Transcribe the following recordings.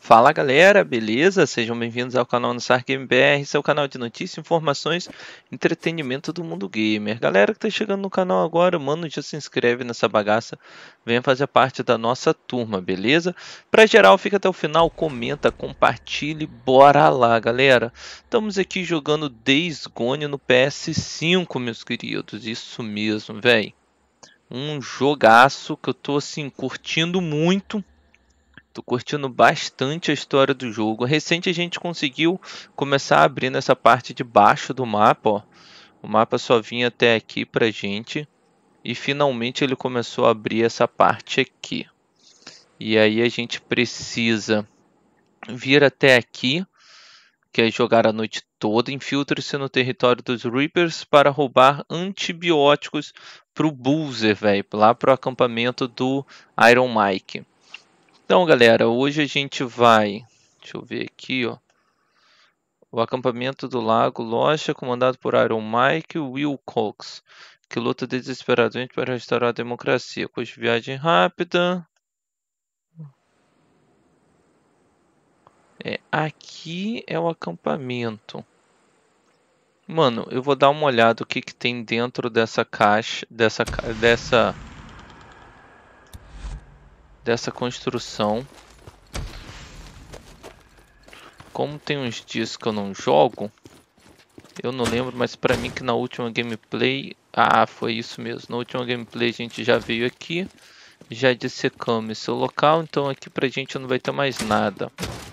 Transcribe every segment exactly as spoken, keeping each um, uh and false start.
Fala galera, beleza? Sejam bem-vindos ao canal Nussar Game B R, seu canal de notícias, informações, entretenimento do mundo gamer. Galera que tá chegando no canal agora, mano, já se inscreve nessa bagaça, venha fazer parte da nossa turma, beleza? Pra geral, fica até o final, comenta, compartilhe, bora lá galera. Estamos aqui jogando Days Gone no P S cinco, meus queridos, isso mesmo, velho. Um jogaço que eu tô assim, curtindo muito. Tô curtindo bastante a história do jogo. Recente a gente conseguiu começar a abrir nessa parte de baixo do mapa, ó. O mapa só vinha até aqui pra gente. E finalmente ele começou a abrir essa parte aqui. E aí a gente precisa vir até aqui, que é jogar a noite toda. Infiltre-se no território dos Reapers para roubar antibióticos pro Boozer, velho. Lá pro acampamento do Iron Mike. Então, galera, hoje a gente vai... Deixa eu ver aqui, ó. O acampamento do Lago Lost é comandado por Iron Mike Wilcox, que luta desesperadamente para restaurar a democracia. Cuja viagem rápida... É, aqui é o acampamento. Mano, eu vou dar uma olhada o que, que tem dentro dessa caixa, dessa, dessa, dessa construção. Como tem uns dias que eu não jogo, eu não lembro, mas pra mim que na última gameplay... Ah, foi isso mesmo. Na última gameplay a gente já veio aqui. Já dissecamos esse local, então aqui pra gente não vai ter mais nada.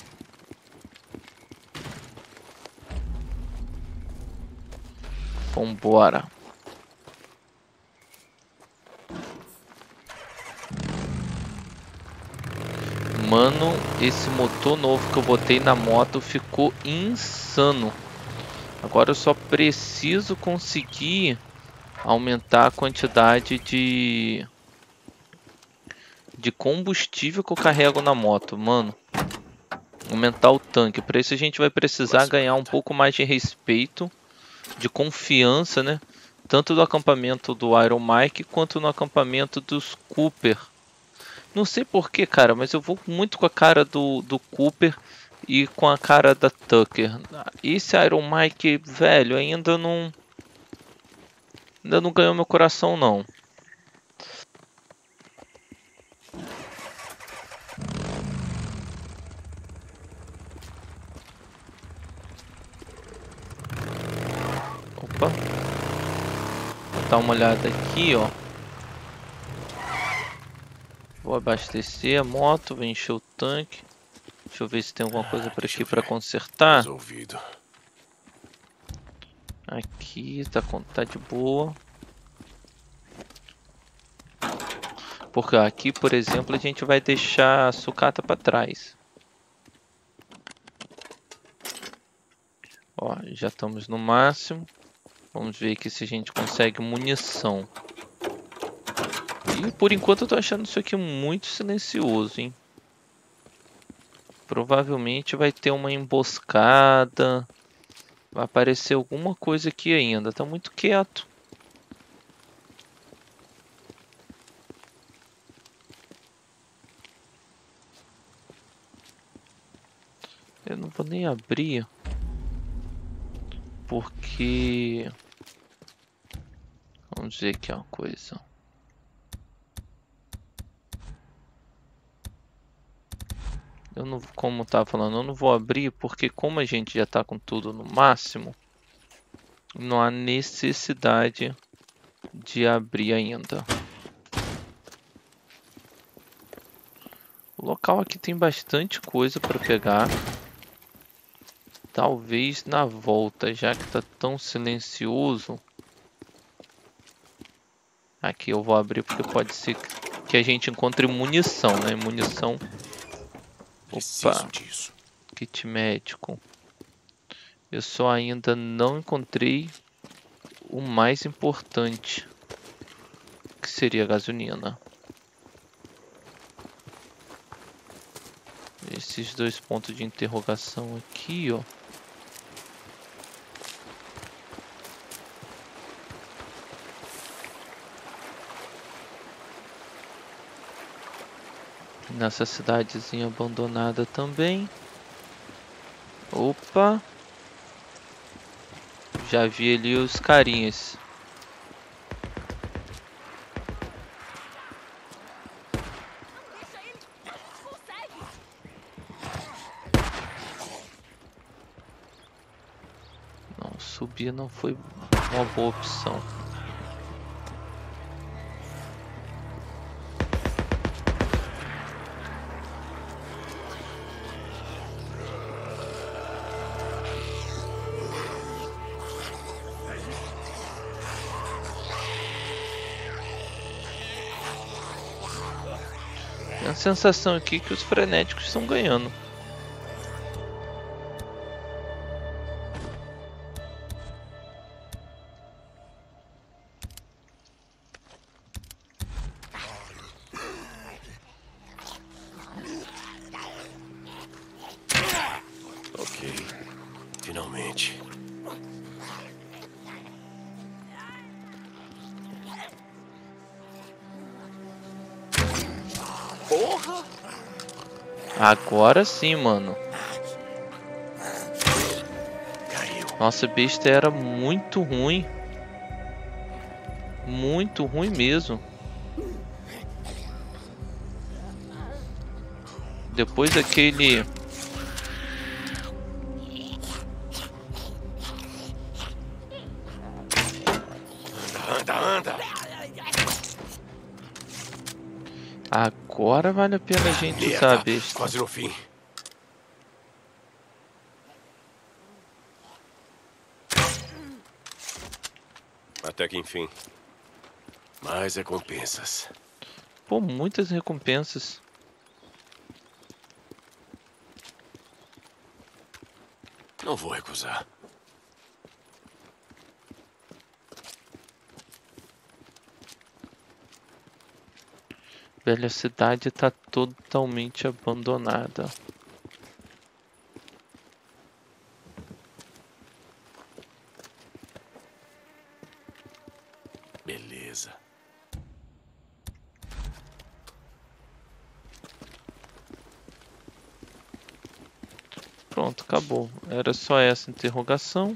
Vambora. Mano, esse motor novo que eu botei na moto ficou insano. Agora eu só preciso conseguir aumentar a quantidade de de combustível que eu carrego na moto, mano. Aumentar o tanque. Para isso a gente vai precisar ganhar um pouco mais de respeito, de confiança, né? Tanto do acampamento do Iron Mike quanto no acampamento dos Cooper. Não sei porquê, cara, mas eu vou muito com a cara do, do Cooper e com a cara da Tucker. Esse Iron Mike, velho, ainda não... Ainda não ganhou meu coração, não. Opa. Vou dar uma olhada aqui, ó. Vou abastecer a moto, vou encher o tanque. Deixa eu ver se tem alguma coisa por aqui para consertar. Resolvido. Aqui tá, tá de boa. Porque aqui, por exemplo, a gente vai deixar a sucata para trás. Ó, já estamos no máximo. Vamos ver aqui se a gente consegue munição. E por enquanto eu tô achando isso aqui muito silencioso, hein? Provavelmente vai ter uma emboscada. Vai aparecer alguma coisa aqui ainda. Tá muito quieto. Eu não vou nem abrir. Porque... Vamos ver aqui uma coisa. Eu não, como eu tava falando, eu não vou abrir porque como a gente já tá com tudo no máximo, não há necessidade de abrir ainda. O local aqui tem bastante coisa para pegar. Talvez na volta, já que tá tão silencioso. Aqui eu vou abrir porque pode ser que a gente encontre munição, né? Munição. Opa, kit médico. Eu só ainda não encontrei o mais importante, que seria a gasolina. Esses dois pontos de interrogação aqui, ó. Nessa cidadezinha abandonada também. Opa! Já vi ali os carinhas. Não, subir não foi uma boa opção. Tem a sensação aqui que os frenéticos estão ganhando. Ok, finalmente. Porra! Agora sim, mano. Caiu. Nossa, besta era muito ruim. Muito ruim mesmo. Depois daquele... Anda, anda! Agora vale a pena a gente Merda, usar a besta. quase no fim. Até que enfim. Mais recompensas. Pô, muitas recompensas. Não vou recusar. Velha cidade tá totalmente abandonada. Beleza. Pronto, acabou. Era só essa interrogação.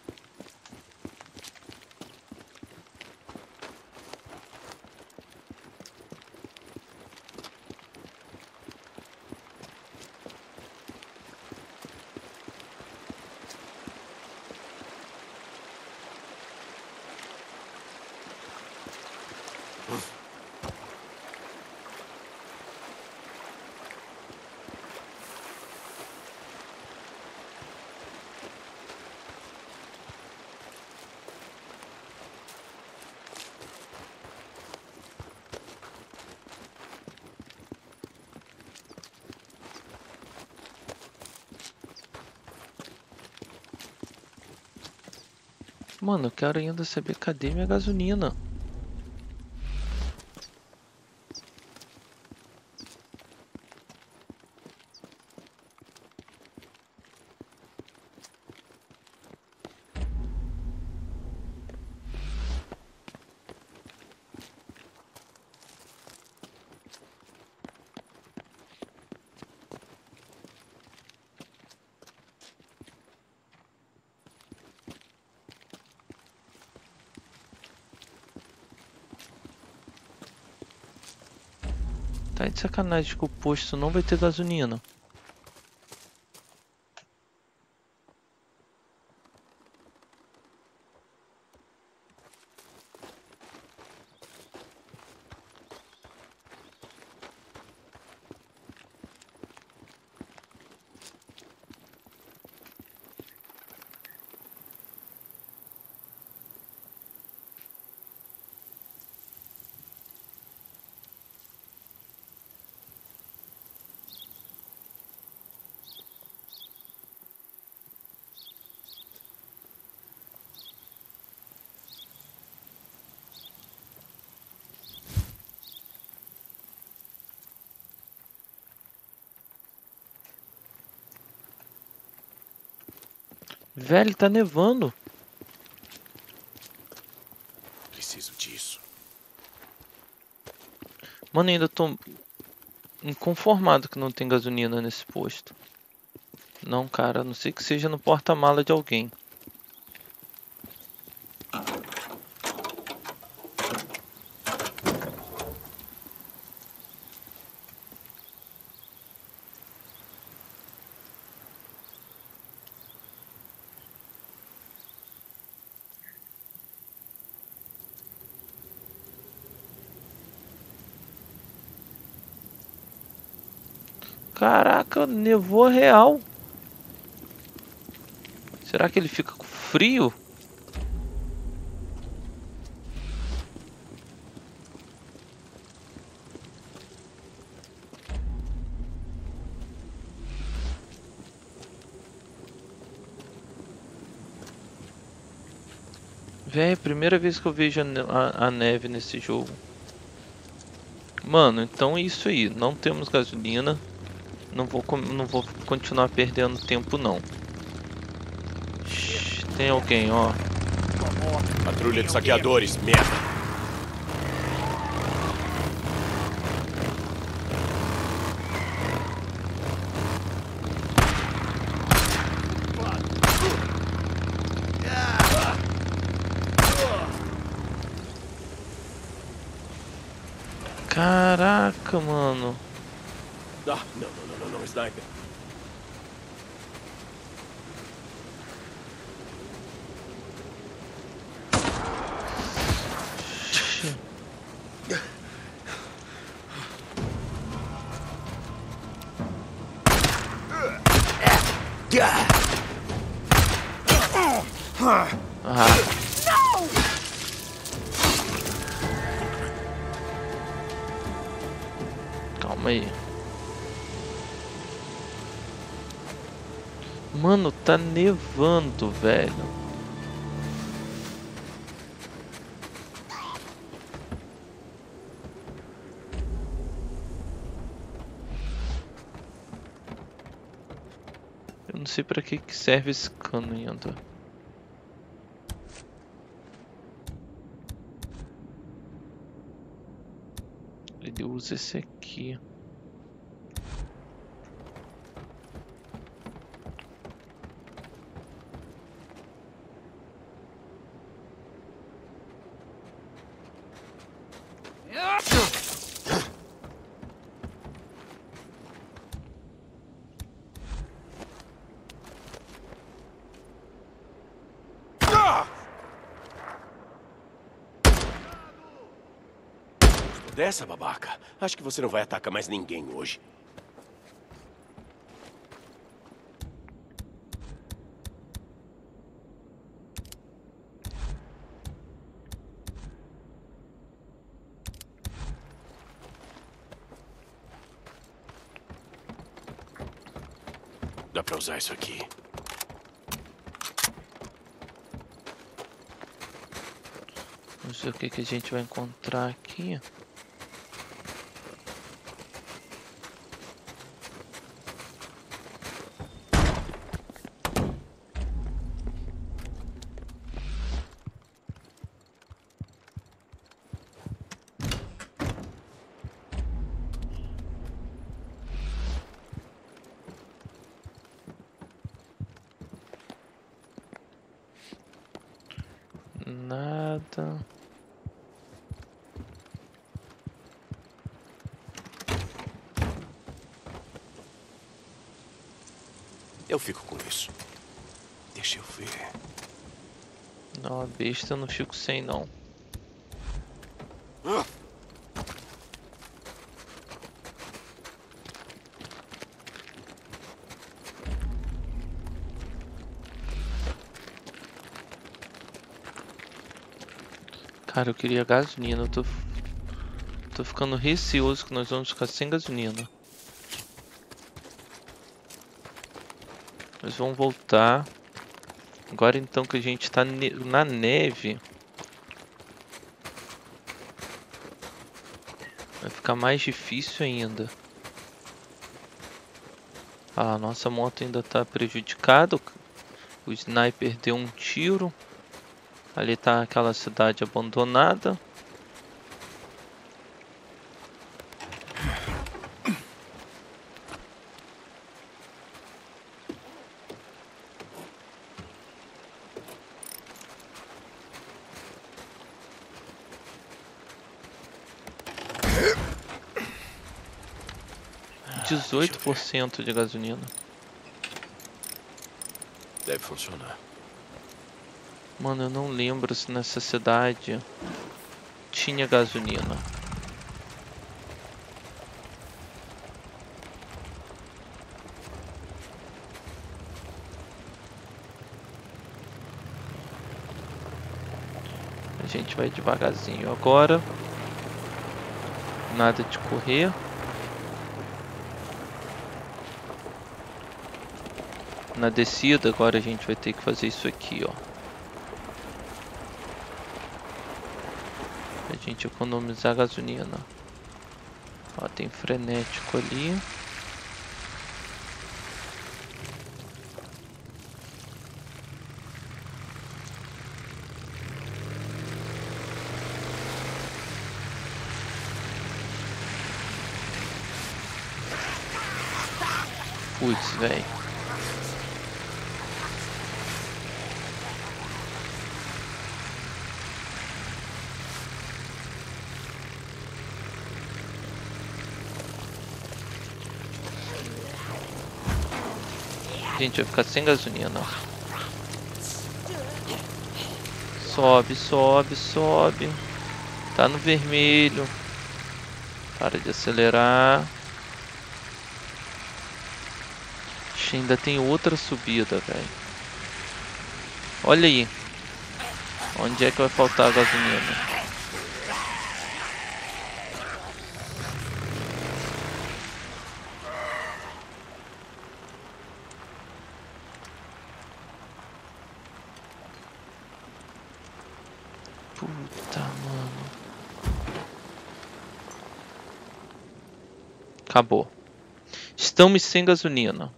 Mano, eu quero ainda saber cadê minha gasolina. Tá de sacanagem que o posto não vai ter gasolina. Velho, tá nevando. Preciso disso. Mano, ainda tô inconformado que não tem gasolina nesse posto. Não, cara, a não ser que seja no porta-mala de alguém. Caraca, nevou real. Será que ele fica com frio? Véi, é a primeira vez que eu vejo a, ne- a- a neve nesse jogo. Mano, então é isso aí. Não temos gasolina. Não vou, com- não vou continuar perdendo tempo, não. Shhh, tem alguém, ó. Patrulha de saqueadores, merda. Caraca, mano. Ah, não, não, não, não, não, sniper. Ah. Calma aí. Mano, tá nevando, velho. Eu não sei pra que que serve esse cano ainda. Ele usa esse aqui. Dessa, babaca. Acho que você não vai atacar mais ninguém hoje. Dá pra usar isso aqui. Vamos ver o que que a gente vai encontrar aqui. Nada. Eu fico com isso. Deixa eu ver. Não, a besta eu não fico sem, não. Ah! Cara, eu queria gasolina. Eu tô, tô ficando receoso que nós vamos ficar sem gasolina. Nós vamos voltar. Agora então que a gente tá ne na neve, vai ficar mais difícil ainda. Ah, a nossa moto ainda tá prejudicada. O sniper deu um tiro. Ali tá aquela cidade abandonada. dezoito por cento de gasolina. Deve funcionar. Mano, eu não lembro se nessa cidade tinha gasolina. A gente vai devagarzinho agora. Nada de correr. Na descida agora a gente vai ter que fazer isso aqui, ó. Pra gente economizar gasolina. Ó, tem frenético ali. Putz, velho. A gente vai ficar sem gasolina. Sobe, sobe, sobe. Tá no vermelho. Para de acelerar. Ainda tem outra subida, velho. Olha aí. Onde é que vai faltar a gasolina? Puta, mano. Acabou. Estamos sem gasolina.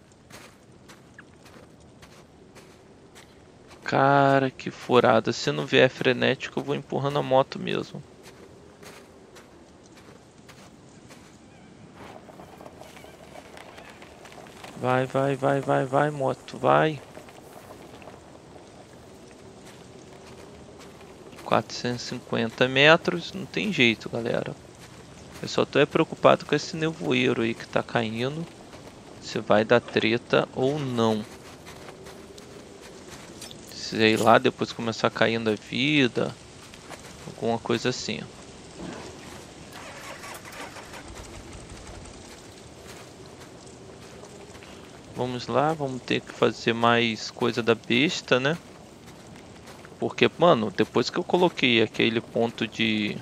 Cara, que furada. Se não vier frenético, eu vou empurrando a moto mesmo. Vai, vai, vai, vai, vai, moto, vai. quatrocentos e cinquenta metros, não tem jeito, galera. Eu só tô é preocupado com esse nevoeiro aí que tá caindo. Se vai dar treta ou não. Sei lá, depois começar caindo a vida. Alguma coisa assim. Vamos lá, vamos ter que fazer mais coisa da besta, né? Porque, mano, depois que eu coloquei aquele ponto de...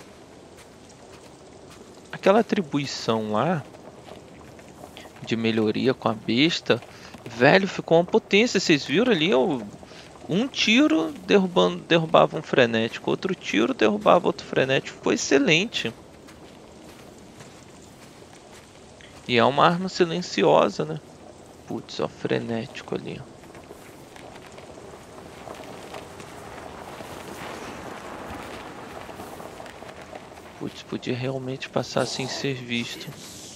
aquela atribuição lá de melhoria com a besta, velho, ficou uma potência. Vocês viram ali? Eu... um tiro derrubando, derrubava um frenético, outro tiro derrubava outro frenético. Ficou excelente. E é uma arma silenciosa, né? Putz, ó, frenético ali. Putz, podia realmente passar sem ser visto.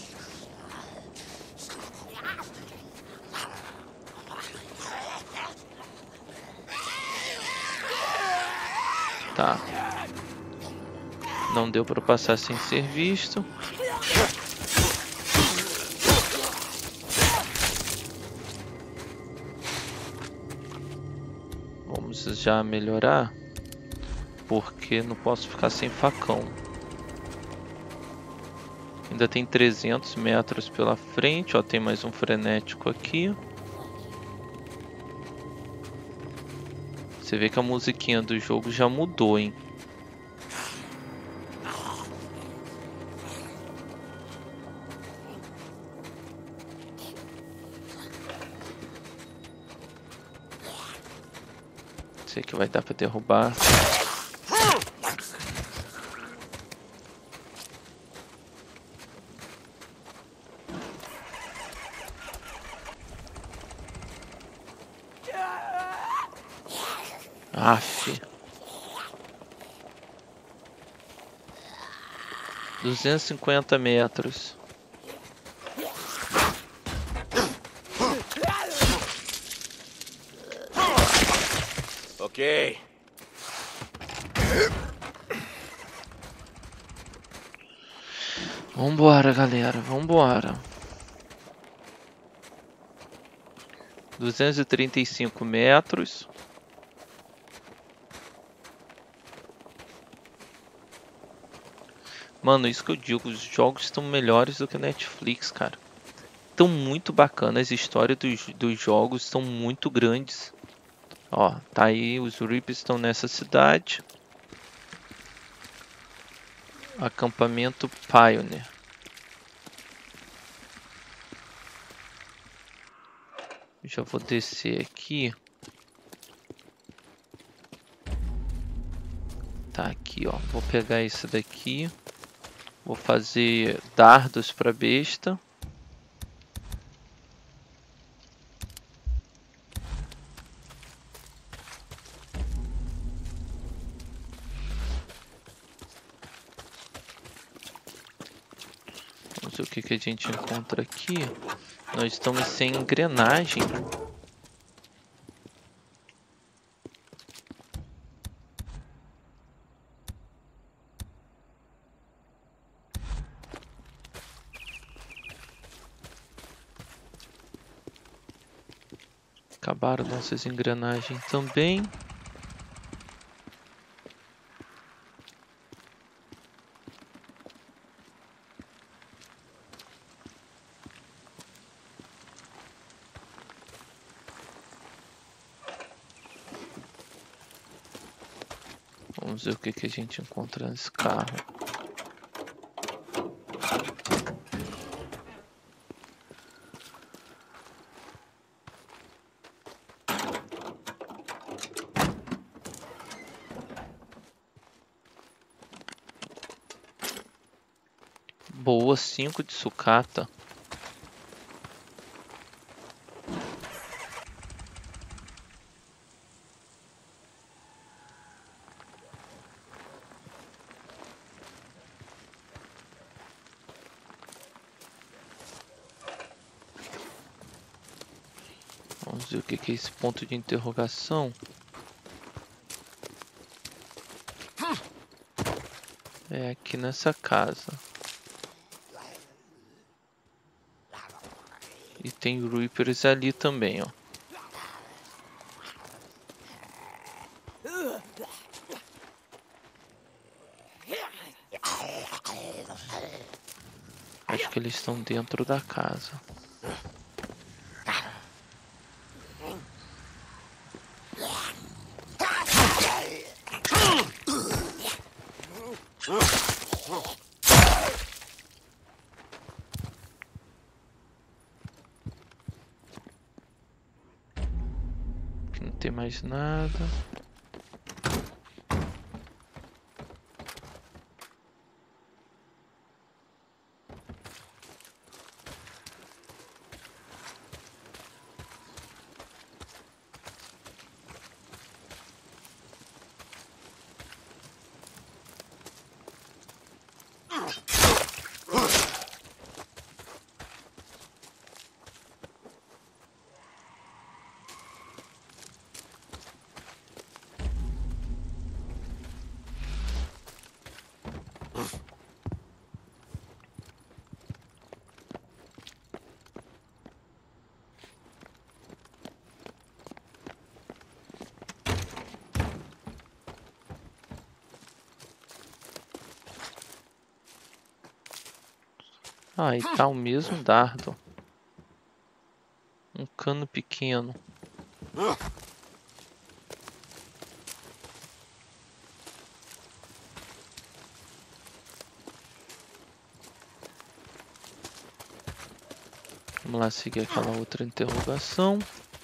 Tá. Não deu para passar sem ser visto. Vamos já melhorar. Porque não posso ficar sem facão. Ainda tem trezentos metros pela frente. Ó, tem mais um frenético aqui. Você vê que a musiquinha do jogo já mudou, hein? Sei que vai dar pra derrubar. Aff. duzentos e cinquenta metros. Ok. Vambora, galera. Vambora. duzentos e trinta e cinco metros. Mano, isso que eu digo, os jogos estão melhores do que Netflix, cara. Estão muito bacanas, as histórias dos, dos jogos estão muito grandes. Ó, tá aí, os Reapers estão nessa cidade. Acampamento Pioneer. Já vou descer aqui. Tá aqui, ó. Vou pegar esse daqui. Vou fazer dardos para besta. Vamos ver o que, que a gente encontra aqui. Nós estamos sem engrenagem. Acabaram nossas engrenagens também. Vamos ver o que, que a gente encontra nesse carro. Boa, cinco de sucata. Vamos ver o que, que é esse ponto de interrogação. É aqui nessa casa. E tem Reapers ali também, ó. Acho que eles estão dentro da casa. Aqui não tem mais nada. Ah, e tá o mesmo dardo. Um cano pequeno. Vamos lá seguir aquela outra interrogação.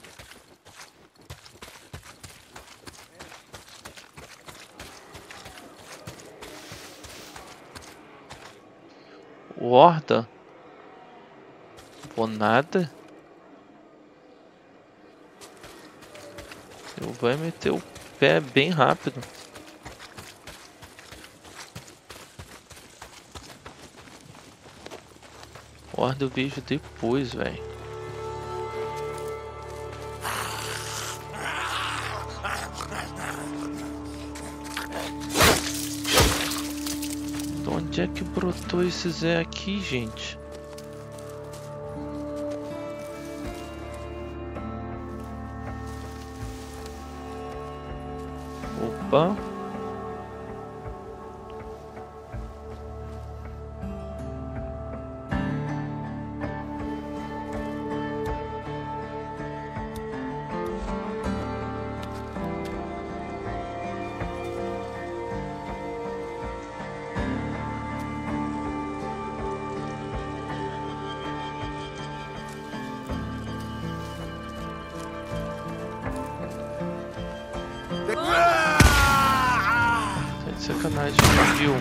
Horda? Pô, nada. Eu vou meter o pé bem rápido. Horda eu vejo depois, velho. De onde é que brotou esse Zé aqui, gente? Opa. Tá de sacanagem, viu?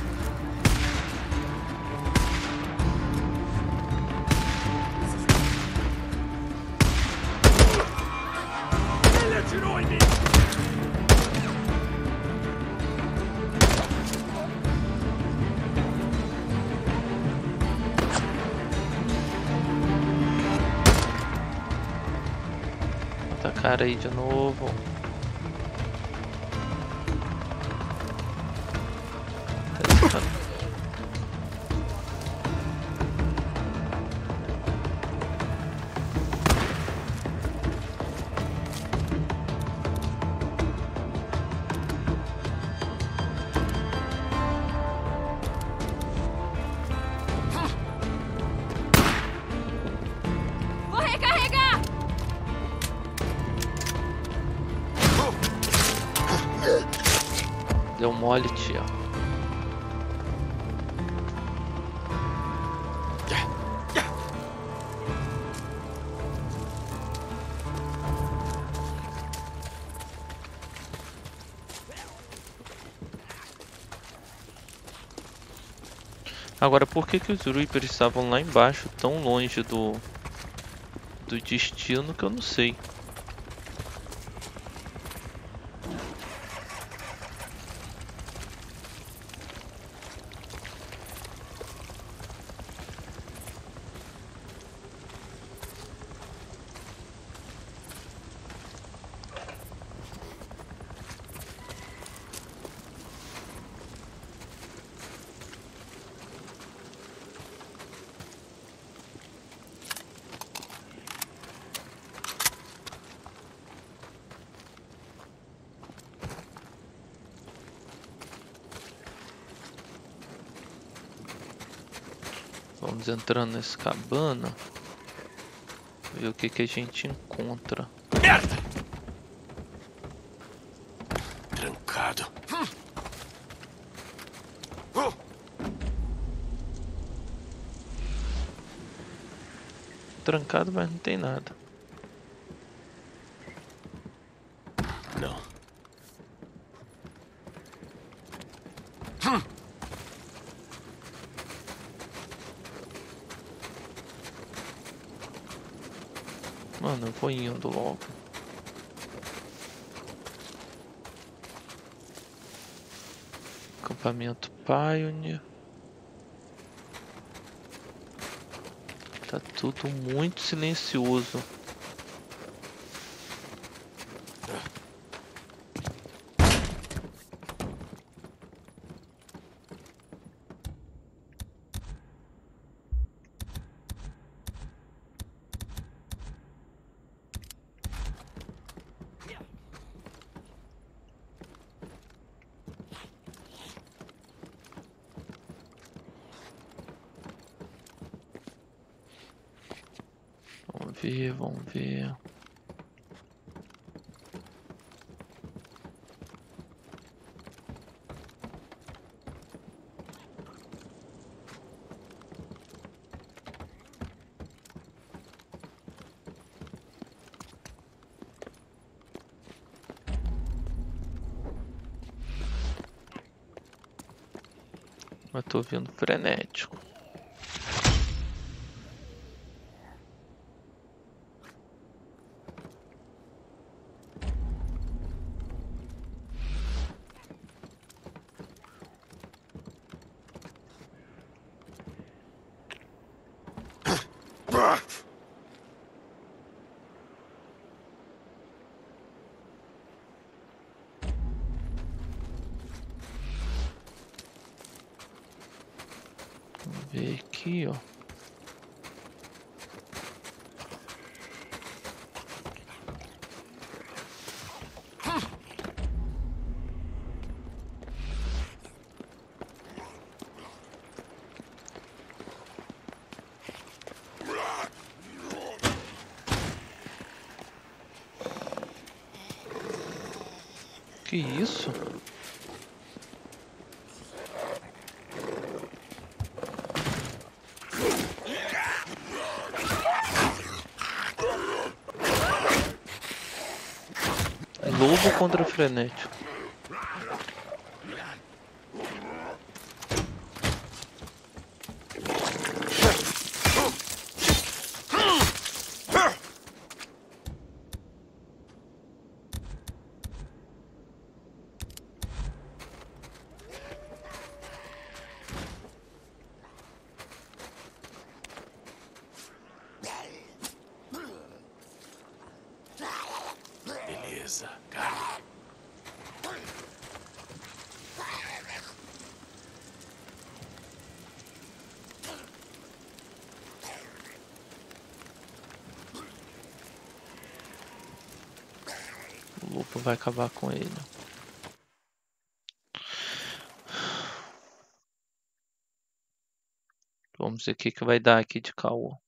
Ele atirou em mim! Tá cara aí de novo. Vou recarregar! Deu mole, tia. Agora, por que que os Reapers estavam lá embaixo, tão longe do do destino, que eu não sei. Vamos entrando nessa cabana, ver o que que a gente encontra. Merda! Trancado. Trancado, mas não tem nada. Não. Mano, eu vou indo logo. Acampamento Pioneer. Tá tudo muito silencioso. Vamos ver, vamos ver. Eu tô vendo frenético. Vamos ver aqui, ó. Que isso? Lobo contra frenético. Beleza, cara. O lobo vai acabar com ele. Vamos ver o que que vai dar aqui de caô.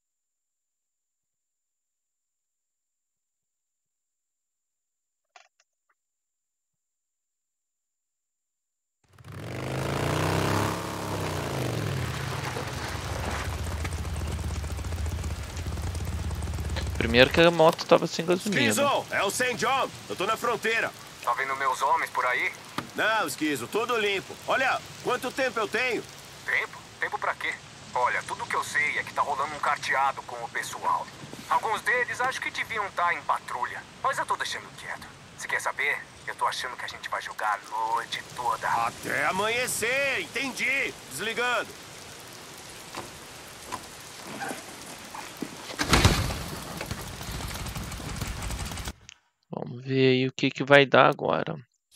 Primeiro que a moto tava sem gasolina. Esquizo, é o Saint John. Eu tô na fronteira. Tá vendo meus homens por aí? Não, Esquizo, tudo limpo. Olha, quanto tempo eu tenho? Tempo? Tempo pra quê? Olha, tudo que eu sei é que tá rolando um carteado com o pessoal. Alguns deles acho que deviam estar em patrulha, mas eu tô deixando quieto. Se quer saber, eu tô achando que a gente vai jogar a noite toda. Até amanhecer, entendi. Desligando. Vamos ver aí o que que vai dar agora.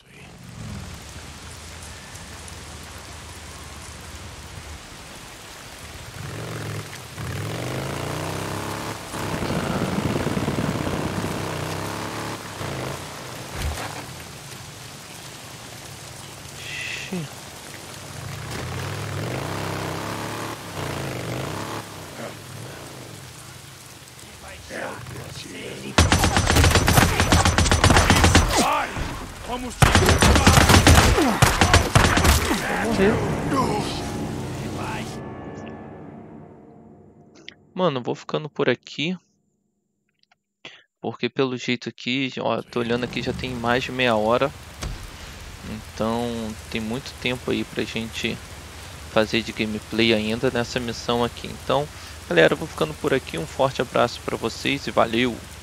Vamos morrer. Mano, vou ficando por aqui. Porque pelo jeito aqui, ó, tô olhando aqui, já tem mais de meia hora. Então tem muito tempo aí pra gente fazer de gameplay ainda nessa missão aqui. Então, galera, eu vou ficando por aqui. Um forte abraço pra vocês e valeu!